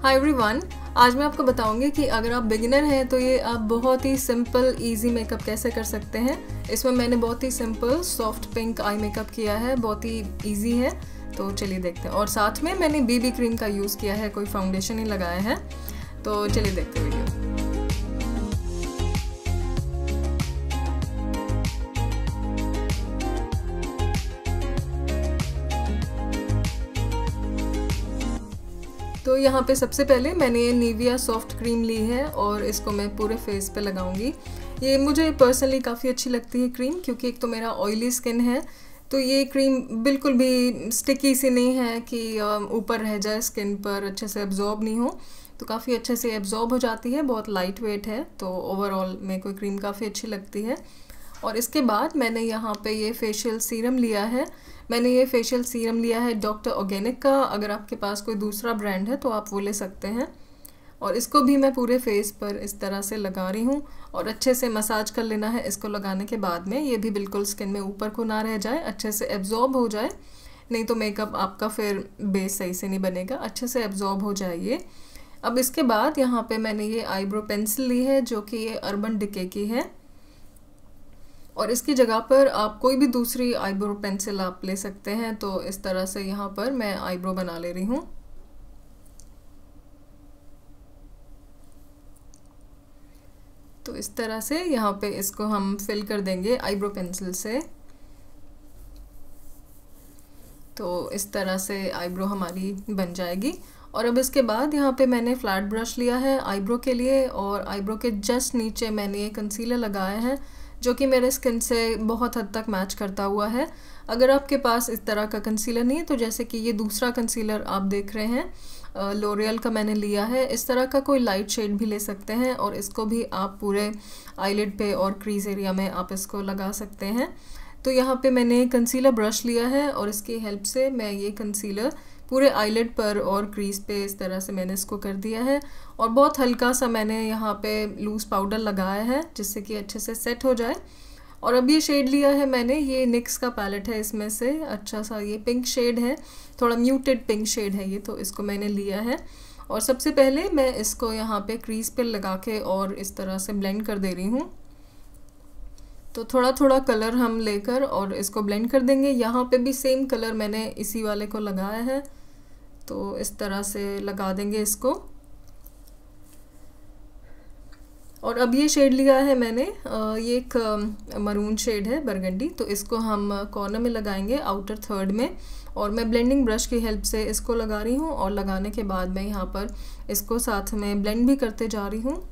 Hi everyone, आज मैं आपको बताऊंगी कि अगर आप बिगिनर हैं तो ये आप बहुत ही सिंपल इजी मेकअप कैसे कर सकते हैं। इसमें मैंने बहुत ही simple soft pink eye makeup किया है, बहुत ही इजी है। तो चलिए देखते हैं। और साथ में मैंने बीबी क्रीम का यूज़ किया है, कोई फाउंडेशन नहीं लगाया है। तो चलिए देखते हैं वीडियो। तो यहाँ पे सबसे पहले मैंने ये निविया सॉफ्ट क्रीम ली है और इसको मैं पूरे फेस पे लगाऊंगी। ये मुझे पर्सनली काफ़ी अच्छी लगती है क्रीम, क्योंकि एक तो मेरा ऑयली स्किन है, तो ये क्रीम बिल्कुल भी स्टिकी सी नहीं है कि ऊपर रह जाए स्किन पर, अच्छे से एब्जॉर्ब नहीं हो, तो काफ़ी अच्छे से एब्जॉर्ब हो जाती है। बहुत लाइट वेट है, तो ओवरऑल मेरे को क्रीम काफ़ी अच्छी लगती है। और इसके बाद मैंने यहाँ पे ये फेशियल सीरम लिया है। मैंने ये फेशियल सीरम लिया है डॉक्टर ऑर्गेनिक का। अगर आपके पास कोई दूसरा ब्रांड है तो आप वो ले सकते हैं। और इसको भी मैं पूरे फेस पर इस तरह से लगा रही हूँ और अच्छे से मसाज कर लेना है। इसको लगाने के बाद में ये भी बिल्कुल स्किन में ऊपर को ना रह जाए, अच्छे से एब्जॉर्ब हो जाए, नहीं तो मेकअप आपका फिर बेस सही से नहीं बनेगा। अच्छे से एब्जॉर्ब हो जाए ये। अब इसके बाद यहाँ पे मैंने ये आईब्रो पेंसिल ली है, जो कि ये अर्बन डिके की है। और इसकी जगह पर आप कोई भी दूसरी आईब्रो पेंसिल आप ले सकते हैं। तो इस तरह से यहाँ पर मैं आईब्रो बना ले रही हूँ। तो इस तरह से यहाँ पे इसको हम फिल कर देंगे आईब्रो पेंसिल से। तो इस तरह से आईब्रो हमारी बन जाएगी। और अब इसके बाद यहाँ पे मैंने फ्लैट ब्रश लिया है आईब्रो के लिए, और आईब्रो के जस्ट नीचे मैंने ये कंसीलर लगाया है, जो कि मेरे स्किन से बहुत हद तक मैच करता हुआ है। अगर आपके पास इस तरह का कंसीलर नहीं है, तो जैसे कि ये दूसरा कंसीलर आप देख रहे हैं, लोरियल का मैंने लिया है, इस तरह का कोई लाइट शेड भी ले सकते हैं। और इसको भी आप पूरे आईलिड पे और क्रीज एरिया में आप इसको लगा सकते हैं। तो यहाँ पे मैंने कंसीलर ब्रश लिया है और इसकी हेल्प से मैं ये कंसीलर पूरे आईलिड पर और क्रीज पे इस तरह से मैंने इसको कर दिया है। और बहुत हल्का सा मैंने यहाँ पे लूज़ पाउडर लगाया है, जिससे कि अच्छे से सेट हो जाए। और अब ये शेड लिया है मैंने, ये निक्स का पैलेट है, इसमें से अच्छा सा ये पिंक शेड है, थोड़ा म्यूटेड पिंक शेड है ये, तो इसको मैंने लिया है। और सबसे पहले मैं इसको यहाँ पे क्रीज पे लगा के और इस तरह से ब्लेंड कर दे रही हूँ। तो थोड़ा थोड़ा कलर हम लेकर और इसको ब्लेंड कर देंगे। यहाँ पे भी सेम कलर मैंने इसी वाले को लगाया है, तो इस तरह से लगा देंगे इसको। और अब ये शेड लिया है मैंने, ये एक मरून शेड है, बरगंडी, तो इसको हम कॉर्नर में लगाएंगे, आउटर थर्ड में। और मैं ब्लेंडिंग ब्रश की हेल्प से इसको लगा रही हूँ, और लगाने के बाद मैं यहाँ पर इसको साथ में ब्लेंड भी करते जा रही हूँ।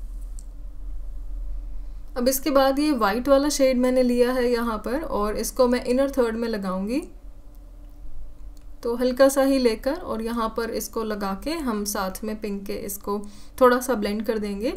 अब इसके बाद ये वाइट वाला शेड मैंने लिया है यहाँ पर, और इसको मैं इनर थर्ड में लगाऊंगी। तो हल्का सा ही लेकर और यहाँ पर इसको लगा के हम साथ में पिंक के इसको थोड़ा सा ब्लेंड कर देंगे।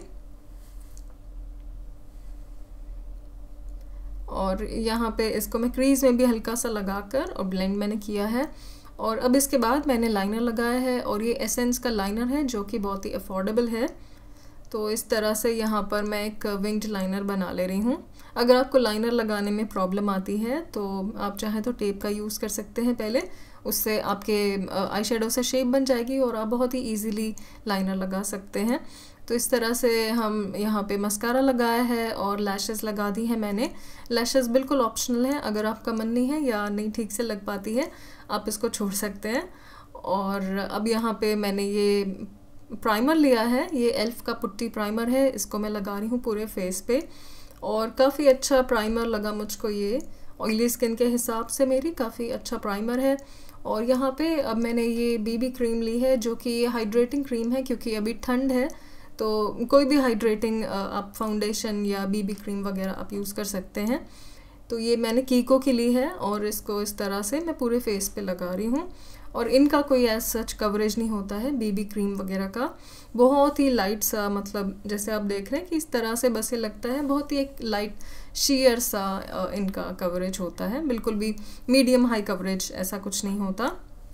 और यहाँ पे इसको मैं क्रीज में भी हल्का सा लगाकर और ब्लेंड मैंने किया है। और अब इसके बाद मैंने लाइनर लगाया है, और ये एसेंस का लाइनर है, जो कि बहुत ही अफोर्डेबल है। तो इस तरह से यहाँ पर मैं एक विंग्ड लाइनर बना ले रही हूँ। अगर आपको लाइनर लगाने में प्रॉब्लम आती है तो आप चाहें तो टेप का यूज़ कर सकते हैं पहले, उससे आपके आई शेडो से शेप बन जाएगी और आप बहुत ही इजीली लाइनर लगा सकते हैं। तो इस तरह से हम यहाँ पे मस्कारा लगाया है और लैशेस लगा दी है मैंने। लैशेस बिल्कुल ऑप्शनल है, अगर आपका मन नहीं है या नहीं ठीक से लग पाती है आप इसको छोड़ सकते हैं। और अब यहाँ पे मैंने ये प्राइमर लिया है, ये एल्फ का पुट्टी प्राइमर है, इसको मैं लगा रही हूँ पूरे फेस पे। और काफ़ी अच्छा प्राइमर लगा मुझको, ये ऑयली स्किन के हिसाब से मेरी काफ़ी अच्छा प्राइमर है। और यहाँ पे अब मैंने ये बीबी क्रीम ली है, जो कि ये हाइड्रेटिंग क्रीम है, क्योंकि अभी ठंड है, तो कोई भी हाइड्रेटिंग आप फाउंडेशन या बीबी क्रीम वगैरह आप यूज़ कर सकते हैं। तो ये मैंने कीको की ली है, और इसको इस तरह से मैं पूरे फेस पे लगा रही हूँ। और इनका कोई एज सच कवरेज नहीं होता है बीबी क्रीम वगैरह का, बहुत ही लाइट सा, मतलब जैसे आप देख रहे हैं कि इस तरह से बस ये लगता है, बहुत ही एक लाइट शेयर सा इनका कवरेज होता है, बिल्कुल भी मीडियम हाई कवरेज ऐसा कुछ नहीं होता।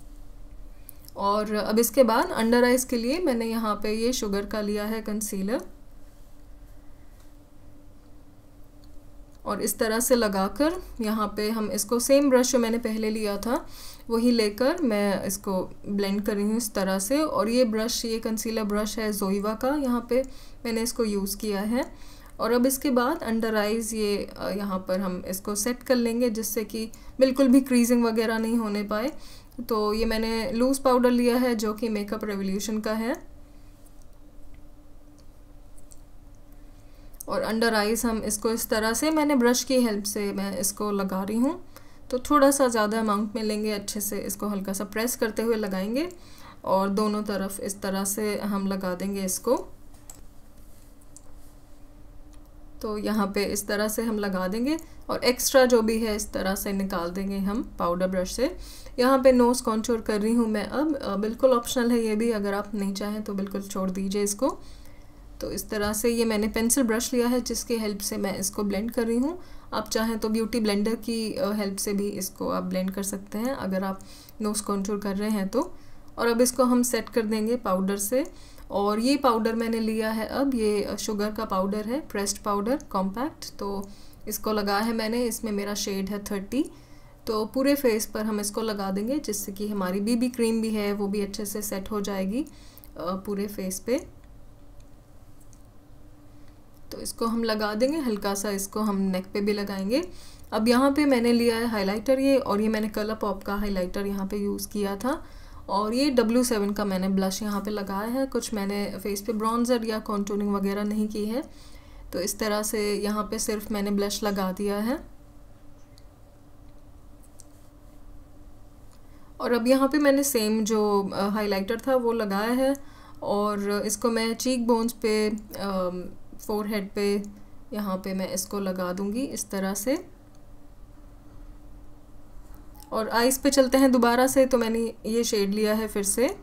और अब इसके बाद अंडर आइज के लिए मैंने यहाँ पे ये शुगर का लिया है कंसीलर, और इस तरह से लगाकर यहाँ पे हम इसको सेम ब्रश जो मैंने पहले लिया था वही लेकर मैं इसको ब्लेंड कर रही हूँ इस तरह से। और ये ब्रश, ये कंसीलर ब्रश है जोइवा का, यहाँ पे मैंने इसको यूज़ किया है। और अब इसके बाद अंडर आइज़ ये यहाँ पर हम इसको सेट कर लेंगे जिससे कि बिल्कुल भी क्रीजिंग वगैरह नहीं होने पाए। तो ये मैंने लूज़ पाउडर लिया है जो कि मेकअप रेवोल्यूशन का है। और अंडर आइज़ हम इसको इस तरह से, मैंने ब्रश की हेल्प से मैं इसको लगा रही हूँ। तो थोड़ा सा ज़्यादा अमाउंट में लेंगे, अच्छे से इसको हल्का सा प्रेस करते हुए लगाएंगे और दोनों तरफ इस तरह से हम लगा देंगे इसको। तो यहाँ पे इस तरह से हम लगा देंगे और एक्स्ट्रा जो भी है इस तरह से निकाल देंगे हम पाउडर ब्रश से। यहाँ पे नोज़ कॉन्टूर कर रही हूँ मैं अब, बिल्कुल ऑप्शनल है ये भी, अगर आप नहीं चाहें तो बिल्कुल छोड़ दीजिए इसको। तो इस तरह से ये मैंने पेंसिल ब्रश लिया है जिसकी हेल्प से मैं इसको ब्लेंड कर रही हूँ। आप चाहें तो ब्यूटी ब्लेंडर की हेल्प से भी इसको आप ब्लेंड कर सकते हैं अगर आप नोज़ कॉन्टूर कर रहे हैं तो। और अब इसको हम सेट कर देंगे पाउडर से। और ये पाउडर मैंने लिया है अब, ये शुगर का पाउडर है, प्रेस्ड पाउडर कॉम्पैक्ट। तो इसको लगाया है मैंने, इसमें मेरा शेड है 30। तो पूरे फेस पर हम इसको लगा देंगे जिससे कि हमारी बीबी क्रीम भी है वो भी अच्छे से सेट हो जाएगी पूरे फेस पे। तो इसको हम लगा देंगे, हल्का सा इसको हम नेक पे भी लगाएंगे। अब यहाँ पे मैंने लिया है हाइलाइटर ये, और ये मैंने कलर पॉप का हाइलाइटर यहाँ पे यूज़ किया था। और ये W7 का मैंने ब्लश यहाँ पे लगाया है। कुछ मैंने फेस पे ब्रॉन्जर या कॉन्टूरिंग वगैरह नहीं की है। तो इस तरह से यहाँ पे सिर्फ मैंने ब्लश लगा दिया है। और अब यहाँ पे मैंने सेम जो हाइलाइटर था वो लगाया है और इसको मैं चीक बोन्स पे, फोरहेड पे, यहाँ पे मैं इसको लगा दूँगी इस तरह से। और आइज़ पे चलते हैं दोबारा से। तो मैंने ये शेड लिया है फिर से।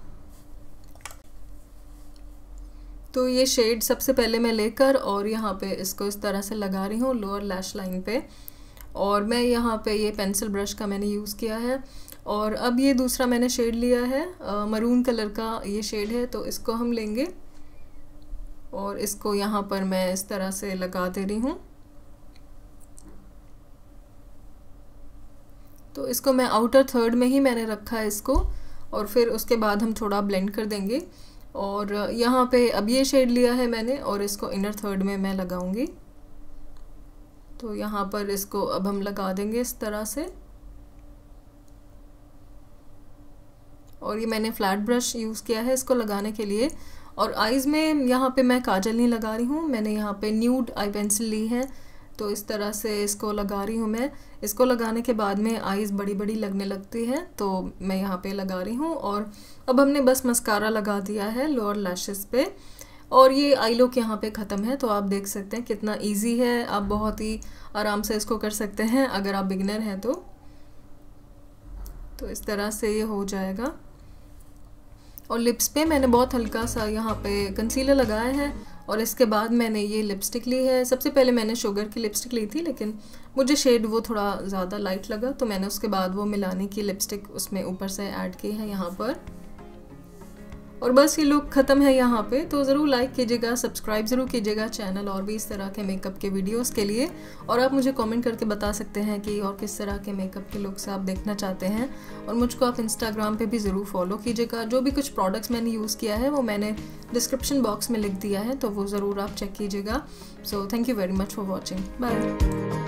तो ये शेड सबसे पहले मैं लेकर और यहाँ पे इसको इस तरह से लगा रही हूँ लोअर लैश लाइन पे। और मैं यहाँ पे ये पेंसिल ब्रश का मैंने यूज़ किया है। और अब ये दूसरा मैंने शेड लिया है, मरून कलर का ये शेड है। तो इसको हम लेंगे और इसको यहाँ पर मैं इस तरह से लगा दे रही हूँ। तो इसको मैं आउटर थर्ड में ही मैंने रखा है इसको, और फिर उसके बाद हम थोड़ा ब्लेंड कर देंगे। और यहाँ पे अब ये शेड लिया है मैंने और इसको इनर थर्ड में मैं लगाऊंगी। तो यहाँ पर इसको अब हम लगा देंगे इस तरह से। और ये मैंने फ्लैट ब्रश यूज़ किया है इसको लगाने के लिए। और आइज़ में यहाँ पे मैं काजल नहीं लगा रही हूँ, मैंने यहाँ पे न्यूड आई पेंसिल ली है। तो इस तरह से इसको लगा रही हूँ मैं। इसको लगाने के बाद में आइज़ बड़ी बड़ी लगने लगती है, तो मैं यहाँ पे लगा रही हूँ। और अब हमने बस मस्कारा लगा दिया है लोअर लैशेस पे। और ये आई लुक यहाँ पे ख़त्म है। तो आप देख सकते हैं कितना इजी है, आप बहुत ही आराम से इसको कर सकते हैं अगर आप बिगिनर हैं तो इस तरह से ये हो जाएगा। और लिप्स पे मैंने बहुत हल्का सा यहाँ पे कंसीलर लगाया है और इसके बाद मैंने ये लिपस्टिक ली है। सबसे पहले मैंने शुगर की लिपस्टिक ली थी, लेकिन मुझे शेड वो थोड़ा ज़्यादा लाइट लगा, तो मैंने उसके बाद वो मिलाने की लिपस्टिक उसमें ऊपर से ऐड की है यहाँ पर। और बस ये लुक ख़त्म है यहाँ पे। तो ज़रूर लाइक कीजिएगा, सब्सक्राइब ज़रूर कीजिएगा चैनल और भी इस तरह के मेकअप के वीडियोस के लिए। और आप मुझे कमेंट करके बता सकते हैं कि और किस तरह के मेकअप के लुक्स आप देखना चाहते हैं। और मुझको आप इंस्टाग्राम पे भी ज़रूर फॉलो कीजिएगा। जो भी कुछ प्रोडक्ट्स मैंने यूज़ किया है वो मैंने डिस्क्रिप्शन बॉक्स में लिख दिया है, तो वो ज़रूर आप चेक कीजिएगा। So thank you very much for watching, bye.